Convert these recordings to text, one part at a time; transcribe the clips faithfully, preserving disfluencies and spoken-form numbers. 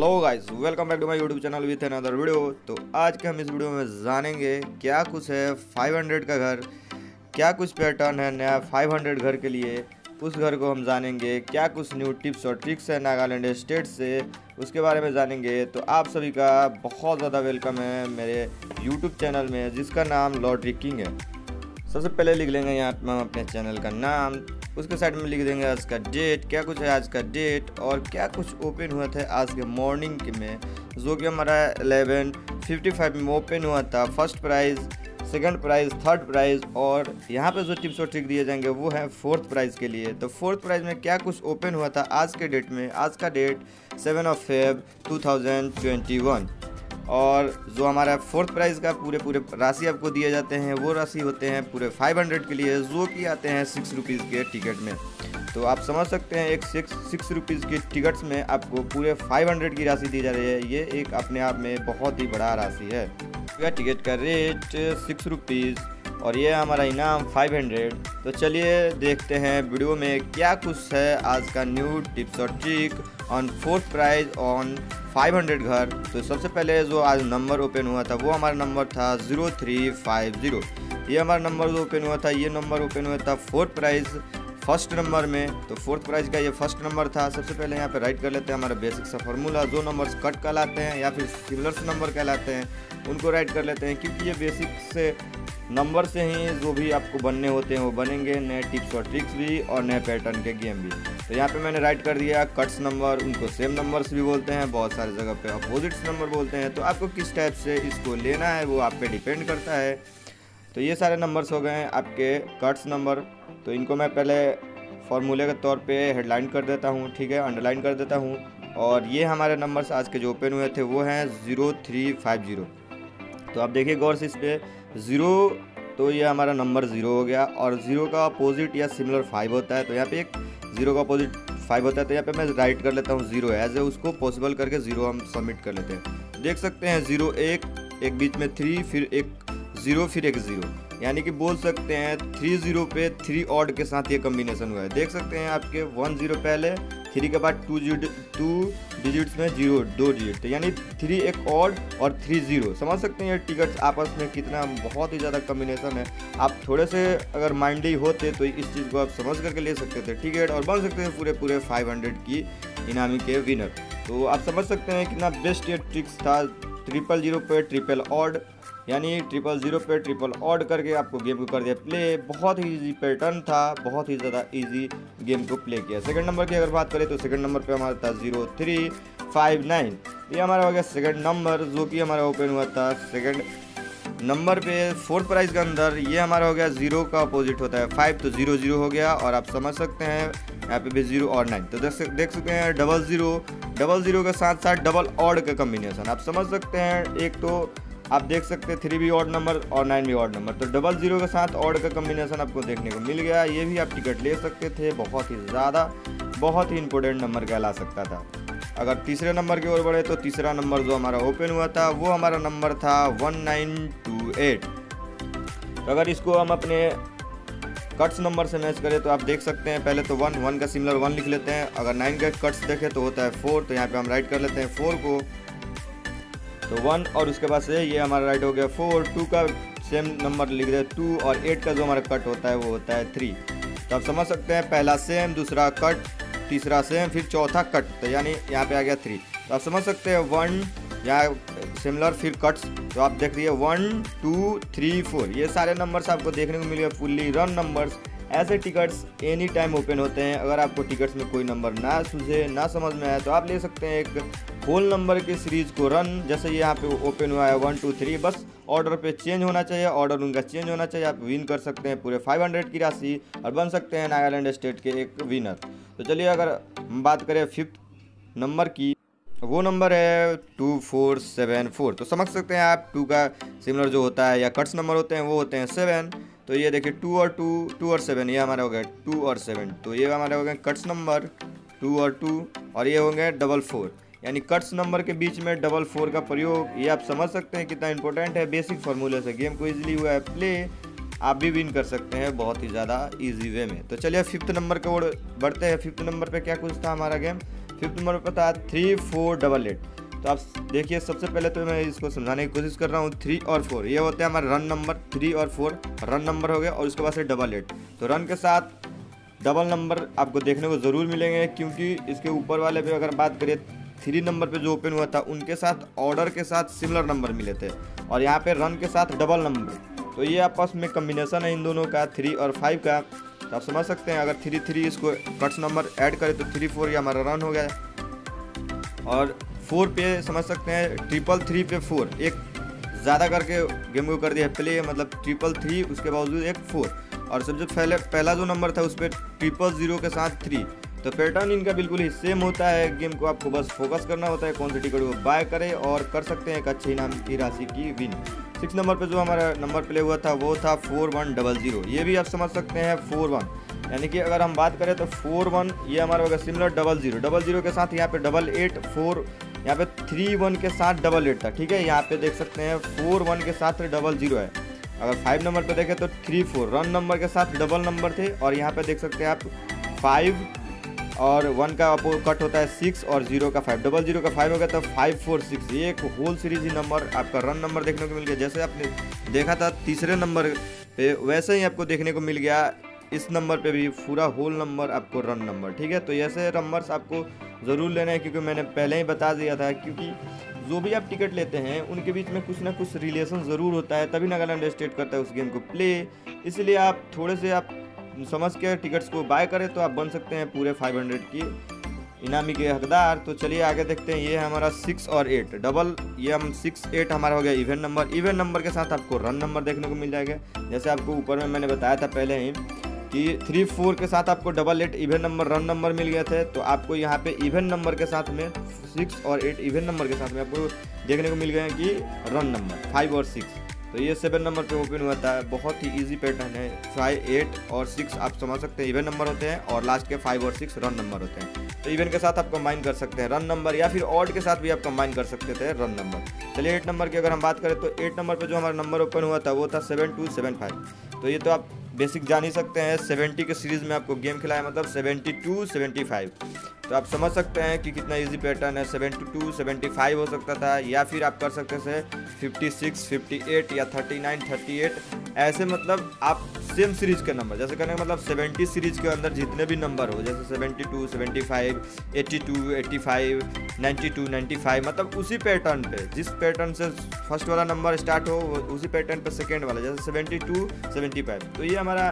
Hello guys, welcome back to my YouTube channel with another video. तो आज के हम इस वीडियो में जानेंगे क्या कुछ है पाँच सौ का घर, क्या कुछ पैटर्न है नया पाँच सौ घर के लिए, उस घर को हम जानेंगे। क्या कुछ न्यू टिप्स और ट्रिक्स है नागालैंड स्टेट से, उसके बारे में जानेंगे। तो आप सभी का बहुत ज़्यादा वेलकम है मेरे यूट्यूब चैनल में जिसका नाम लॉटरी किंग है। सबसे पहले लिख लेंगे यहाँ पर हम अपने चैनल का नाम, उसके साइड में लिख देंगे आज का डेट, क्या कुछ है आज का डेट और क्या कुछ ओपन हुआ था आज के मॉर्निंग में, जो कि हमारा ग्यारह पचपन में ओपन हुआ था। First prize, second prize, third prize और यहाँ पे जो टिप्स और ट्रिक दिए जाएंगे वो है फोर्थ प्राइज़ के लिए। तो फोर्थ प्राइज़ में क्या कुछ ओपन हुआ था आज के डेट में। आज का date seven of Feb two thousand twenty one और जो हमारा फोर्थ प्राइज़ का पूरे पूरे राशि आपको दिए जाते हैं वो राशि होते हैं पूरे पाँच सौ के लिए, जो कि आते हैं सिक्स रुपीज़ के टिकट में। तो आप समझ सकते हैं एक सिक्स सिक्स रुपीज़ के टिकट्स में आपको पूरे पाँच सौ की राशि दी जा रही है। ये एक अपने आप में बहुत ही बड़ा राशि है। टिकट का रेट सिक्स रुपीज़ और ये हमारा इनाम पाँच सौ। तो चलिए देखते हैं वीडियो में क्या कुछ है आज का न्यू टिप्स और trick on fourth prize on पाँच सौ घर। तो सबसे पहले जो आज नंबर ओपन हुआ था वो हमारा नंबर था ज़ीरो थ्री फाइव ज़ीरो। ये हमारा नंबर जो ओपन हुआ था, ये नंबर ओपन हुआ था फोर्थ प्राइज़ फर्स्ट नंबर में। तो फोर्थ प्राइज़ का ये फर्स्ट नंबर था। सबसे पहले यहाँ पे राइट कर लेते हैं हमारा बेसिक सा फार्मूला, जो नंबर्स कट कहलाते हैं या फिर सिमिलर्स नंबर कहलाते हैं उनको राइट कर लेते हैं, क्योंकि ये बेसिक से नंबर से ही जो भी आपको बनने होते हैं वो बनेंगे, नए टिप्स और ट्रिक्स भी और नए पैटर्न के गेम भी। तो यहाँ पे मैंने राइट कर दिया कट्स नंबर, उनको सेम नंबर्स भी बोलते हैं, बहुत सारी जगह पे अपोजिट्स नंबर बोलते हैं। तो आपको किस टाइप से इसको लेना है वो आप पे डिपेंड करता है। तो ये सारे नंबर्स हो गए हैं आपके कट्स नंबर। तो इनको मैं पहले फार्मूले के तौर पे हेडलाइन कर देता हूँ, ठीक है, अंडरलाइन कर देता हूँ। और ये हमारे नंबर्स आज के जो ओपन हुए थे वो हैं ज़ीरो थ्री फाइव ज़ीरो। तो आप देखिए गौर से इस पर ज़ीरो, तो ये हमारा नंबर ज़ीरो हो गया और ज़ीरो का अपोजिट या सिमिलर फाइव होता है। तो यहाँ पे एक ज़ीरो का अपोजिट फाइव होता है। तो यहाँ पे मैं राइट कर लेता हूँ ज़ीरो एज ए, उसको पॉसिबल करके ज़ीरो हम सबमिट कर लेते हैं। देख सकते हैं ज़ीरो एक, एक बीच में थ्री, फिर एक ज़ीरो, फिर एक ज़ीरो, यानी कि बोल सकते हैं थ्री ज़ीरो पे थ्री ऑड के साथ ये कम्बिनेशन हुआ है। देख सकते हैं आपके वन ज़ीरो पहले, थ्री के बाद टू जी टू डिजिट्स में जीरो, दो डिजिट, तो यानी थ्री एक ऑड और थ्री ज़ीरो। समझ सकते हैं ये टिकट्स आपस में कितना बहुत ही ज़्यादा कम्बिनेशन है। आप थोड़े से अगर माइंडी होते तो इस चीज़ को आप समझ करके ले सकते थे टिकट और बन सकते थे पूरे पूरे फाइव हंड्रेड की इनामी के विनर। तो आप समझ सकते हैं कितना बेस्ट ये ट्रिक्स था। ट्रिपल जीरो पे ट्रिपल ऑड, यानी ट्रिपल जीरो पे ट्रिपल ऑड करके आपको गेम को कर दिया प्ले। बहुत ही इजी पैटर्न था, बहुत ही ज़्यादा इजी गेम को प्ले किया। सेकंड नंबर की अगर बात करें तो सेकंड नंबर पे हमारा था ज़ीरो थ्री फाइव नाइन। ये हमारा हो गया सेकंड नंबर, जो कि हमारा ओपन हुआ था सेकंड नंबर पे फोर्थ प्राइज़ के अंदर। ये हमारा हो गया ज़ीरो का अपोजिट होता है फाइव, तो ज़ीरो ज़ीरो हो गया। और आप समझ सकते हैं यहाँ पे भी ज़ीरो और नाइन। तो देख देख सकते हैं डबल ज़ीरो, डबल ज़ीरो के साथ साथ डबल ऑड का कम्बिनेशन आप समझ सकते हैं। एक तो आप देख सकते हैं थ्री भी ऑड नंबर और नाइन भी ऑड नंबर, तो डबल ज़ीरो के साथ ऑड का कम्बिनेशन आपको देखने को मिल गया। ये भी आप टिकट ले सकते थे, बहुत ही ज़्यादा बहुत ही इंपॉर्टेंट नंबर कहला सकता था। अगर तीसरे नंबर की ओर बढ़े तो तीसरा नंबर जो हमारा ओपन हुआ था वो हमारा नंबर था वन नाइन टू एट। तो अगर इसको हम अपने कट्स नंबर से मैच करें तो आप देख सकते हैं पहले तो वन वन का सिमिलर वन लिख लेते हैं। अगर नाइन का कट्स देखें तो होता है फोर, तो यहाँ पे हम राइट कर लेते हैं फोर को, तो वन और उसके बाद से ये हमारा राइट हो गया फोर। टू का सेम नंबर लिख दे टू और एट का जो हमारा कट होता है वो होता है थ्री। तो आप समझ सकते हैं पहला सेम, दूसरा कट, तीसरा सेम, फिर चौथा कट, तो यानी यहाँ पे आ गया थ्री। तो आप समझ सकते हैं वन या सिमिलर फिर कट्स, तो आप देख रही है वन टू थ्री फोर, ये सारे नंबर्स आपको देखने को मिले फुल्ली रन नंबर्स। ऐसे टिकट्स एनी टाइम ओपन होते हैं। अगर आपको टिकट्स में कोई नंबर ना सूझे, ना समझ में आए तो आप ले सकते हैं एक होल नंबर की सीरीज़ को रन। जैसे यहाँ पे ओपन हुआ है वन टू थ्री, बस ऑर्डर पे चेंज होना चाहिए, ऑर्डर उनका चेंज होना चाहिए, आप विन कर सकते हैं पूरे पाँच सौ की राशि और बन सकते हैं नागालैंड स्टेट के एक विनर। तो चलिए अगर हम बात करें फिफ्थ नंबर की, वो नंबर है टू फोर सेवन फोर। तो समझ सकते हैं आप टू का सिमिलर जो होता है या कट्स नंबर होते हैं वो होते हैं सेवन। तो ये देखिए टू और टू, टू और सेवन, ये हमारा हो गया टू और सेवन। तो ये हमारे हो गए कट्स नंबर टू और टू, और ये होंगे डबल फोर, यानी कट्स नंबर के बीच में डबल फोर का प्रयोग। ये आप समझ सकते हैं कितना इंपॉर्टेंट है। बेसिक फार्मूले से गेम को इजीली हुआ है प्ले, आप भी विन कर सकते हैं बहुत ही ज़्यादा इजी वे में। तो चलिए फिफ्थ नंबर की ओर बढ़ते हैं। फिफ्थ नंबर पे क्या कुछ था हमारा गेम, फिफ्थ नंबर पर था थ्री फोर डबल एट। तो आप देखिए, सबसे पहले तो मैं इसको समझाने की कोशिश कर रहा हूँ। थ्री और फोर ये होते हैं हमारे रन नंबर, थ्री और फोर रन नंबर हो गए, और उसके बाद से डबल एट। तो रन के साथ डबल नंबर आपको देखने को ज़रूर मिलेंगे, क्योंकि इसके ऊपर वाले पे अगर बात करें थ्री नंबर पे जो ओपन हुआ था उनके साथ ऑर्डर के साथ सिमिलर नंबर मिले थे, और यहाँ पे रन के साथ डबल नंबर। तो ये आपस में कम्बिनेशन है इन दोनों का, थ्री और फाइव का। तो आप समझ सकते हैं, अगर थ्री थ्री इसको कट्स नंबर ऐड करें तो थ्री फोर ये हमारा रन हो गया। और फोर पे समझ सकते हैं ट्रिपल थ्री पे फोर, एक ज़्यादा करके गेम को कर दिया प्ले, मतलब ट्रिपल थ्री उसके बावजूद एक फोर। और सबसे पहले पहला जो नंबर था उस पर ट्रिपल जीरो के साथ थ्री। तो पैटर्न इनका बिल्कुल ही सेम होता है। गेम को आपको बस फोकस करना होता है कौन सी टिकट को बाय करें, और कर सकते हैं एक अच्छे इनाम की राशि की विन। सिक्स नंबर पे जो हमारा नंबर प्ले हुआ था वो था फोर वन डबल जीरो। ये भी आप समझ सकते हैं फोर वन, यानी कि अगर हम बात करें तो फोर वन ये हमारा होगा similar double zero. Double zero के साथ यहाँ पे डबल एट, फोर यहाँ पे थ्री वन के साथ डबल एट था, ठीक है। यहाँ पे देख सकते हैं फोर वन के साथ डबल जीरो है। अगर फाइव नंबर पे देखें तो थ्री फोर रन नंबर के साथ डबल नंबर थे, और यहाँ पे देख सकते हैं आप फाइव और वन का आपको कट होता है सिक्स, और जीरो का फाइव, डबल जीरो का फाइव हो गया तो फाइव फोर सिक्स। ये एक होल सीरीज ही नंबर आपका रन नंबर देखने को मिल गया। जैसे आपने देखा था तीसरे नंबर पे, वैसे ही आपको देखने को मिल गया इस नंबर पे भी पूरा होल नंबर आपको रन नंबर, ठीक है। तो ऐसे नंबर्स आपको ज़रूर लेना है, क्योंकि मैंने पहले ही बता दिया था, क्योंकि जो भी आप टिकट लेते हैं उनके बीच में कुछ ना कुछ रिलेशन ज़रूर होता है, तभी नागालैंड स्टेट करता है उस गेम को प्ले। इसलिए आप थोड़े से आप समझ के टिकट्स को बाय करें तो आप बन सकते हैं पूरे फाइव हंड्रेड की इनामी के हकदार। तो चलिए आगे देखते हैं। ये है हमारा सिक्स और एट डबल, ये हम सिक्स एट हमारा हो गया इवेंट नंबर। इवेंट नंबर के साथ आपको रन नंबर देखने को मिल जाएगा। जैसे आपको ऊपर में मैंने बताया था पहले ही कि थ्री फोर के साथ आपको double eight even number run number मिल गए थे, तो आपको यहाँ पे इवेंट नंबर के साथ में सिक्स और एट इवेंट नंबर के साथ में आपको देखने को मिल गए कि रन नंबर फाइव और सिक्स। तो ये सेवन नंबर पे ओपन हुआ था। बहुत ही इजी पैटर्न है। फाइव एट और सिक्स आप समझ सकते हैं इवेंट नंबर होते हैं, और लास्ट के फाइव और सिक्स रन नंबर होते हैं। तो इवेंट के साथ आप कंबाइन कर सकते हैं रन नंबर, या फिर ऑड के साथ भी आप कंबाइन कर सकते थे रन नंबर। चलिए एट नंबर की अगर हम बात करें तो एट नंबर पे जो हमारा नंबर ओपन हुआ था वो था सेवन टू सेवन फाइव। तो ये तो आप बेसिक जान ही सकते हैं, सेवेंटी के सीरीज़ में आपको गेम खिलाया, मतलब सेवेंटी टू सेवेंटी फाइव। तो आप समझ सकते हैं कि कितना इजी पैटर्न है। सेवेंटी टू सेवेंटी फाइव हो सकता था, या फिर आप कर सकते थे फिफ्टी सिक्स फिफ्टी एट या थर्टी नाइन थर्टी एट, ऐसे मतलब आप सेम सीरीज के नंबर, जैसे कहने का मतलब सेवेंटी सीरीज के अंदर जितने भी नंबर हो, जैसे seventy two seventy five eighty two eighty five ninety two ninety five, मतलब उसी पैटर्न पे, जिस पैटर्न से फर्स्ट वाला नंबर स्टार्ट हो उसी पैटर्न पे सेकेंड वाला, जैसे सेवेंटी टू सेवेंटी फाइव। तो ये हमारा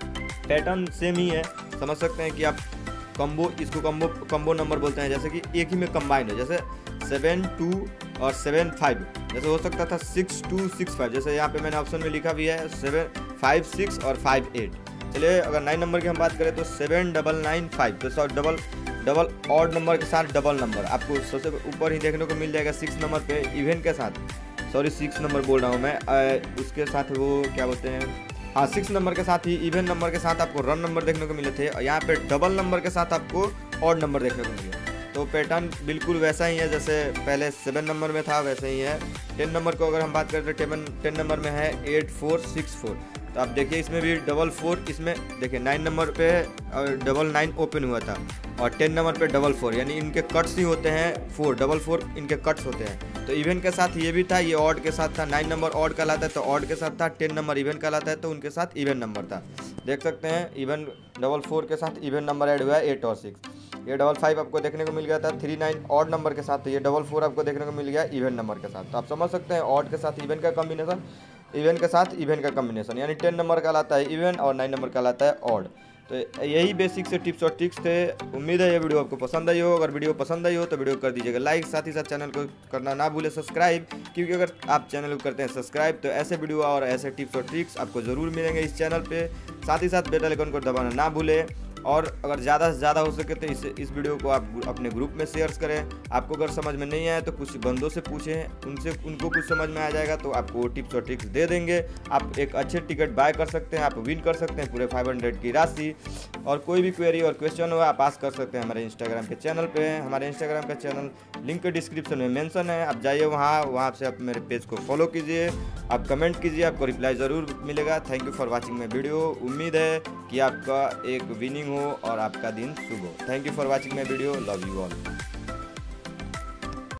पैटर्न सेम ही है। समझ सकते हैं कि आप कम्बो, इसको कम्बो कम्बो नंबर बोलते हैं, जैसे कि एक ही में कंबाइन हो, जैसे सेवन टू और सेवन फाइव, जैसे हो सकता था सिक्स टू सिक्स फाइव, जैसे यहाँ पे मैंने ऑप्शन में लिखा भी है सेवन फाइव सिक्स और फाइव एट। चलिए अगर नाइन नंबर की हम बात करें तो सेवन डबल नाइन फाइव, तो सौ डबल डबल ऑड नंबर के साथ डबल नंबर आपको सबसे ऊपर ही देखने को मिल जाएगा। सिक्स नंबर पे इवेंट के साथ, सॉरी सिक्स नंबर बोल रहा हूँ मैं, उसके साथ वो क्या बोलते हैं, हाँ सिक्स नंबर के साथ ही इवेंट नंबर के साथ आपको रन नंबर देखने को मिले थे, और यहाँ पे डबल नंबर के साथ आपको ऑड नंबर देखने को मिले। तो पैटर्न बिल्कुल वैसा ही है जैसे पहले सेवन नंबर में था, वैसे ही है। टेन नंबर को अगर हम बात करें तो टेन टेन नंबर में है एट फोर सिक्स फोर। तो आप देखिए इसमें भी डबल फोर, इसमें देखिए नाइन नंबर पे डबल नाइन ओपन हुआ था, और टेन नंबर पे डबल फोर, यानी इनके कट्स ही होते हैं फोर, डबल फोर इनके कट्स होते हैं। तो इवेंट के साथ ये भी था, ये ऑड के साथ था। नाइन नंबर ऑड कहलाता है तो ऑड के साथ था, टेन नंबर इवेंट कहलाता है तो उनके साथ इवेंट नंबर था। देख सकते हैं इवेंट डबल फोर के साथ इवेंट नंबर ऐड हुआ है एट और सिक्स। ये डबल फाइव आपको देखने को मिल गया था थ्री नाइन ऑड नंबर के साथ, तो ये डबल फोर आपको देखने को मिल गया इवेंट नंबर के साथ। तो आप समझ सकते हैं ऑड के साथ इवेंट का कॉम्बिनेशन, इवेंट के साथ इवेंट का कॉम्बिनेशन, यानी टेन नंबर कहलाता है इवेंट और नाइन नंबर कहलाता है ऑड। तो यही बेसिक से टिप्स और ट्रिक्स थे। उम्मीद है ये वीडियो आपको पसंद आई हो। अगर वीडियो पसंद आई हो तो वीडियो कर दीजिएगा लाइक, साथ ही साथ चैनल को करना ना भूले सब्सक्राइब, क्योंकि अगर आप चैनल को करते हैं सब्सक्राइब तो ऐसे वीडियो और ऐसे टिप्स और ट्रिक्स आपको ज़रूर मिलेंगे इस चैनल पे। साथ ही साथ बेल आइकन को दबाना ना भूलें, और अगर ज़्यादा से ज़्यादा हो सके तो इस इस वीडियो को आप अपने ग्रुप में शेयर करें। आपको अगर समझ में नहीं आए तो कुछ बंदों से पूछें, उनसे उनको कुछ समझ में आ जाएगा तो आपको टिप्स और ट्रिक्स दे देंगे। आप एक अच्छे टिकट बाय कर सकते हैं, आप विन कर सकते हैं पूरे फाइव हंड्रेड की राशि। और कोई भी क्वेरी और क्वेश्चन हो आप आस्क कर सकते हैं हमारे इंस्टाग्राम के चैनल पे। हमारे इंस्टाग्राम का चैनल लिंक डिस्क्रिप्शन में मेंशन है, आप जाइए वहाँ वहाँ से आप मेरे पेज को फॉलो कीजिए, आप कमेंट कीजिए, आपको रिप्लाई ज़रूर मिलेगा। Thank you for watching my video. उम्मीद है कि आपका एक विनिंग हो और आपका दिन शुभ हो। Thank you for watching my video, love you all.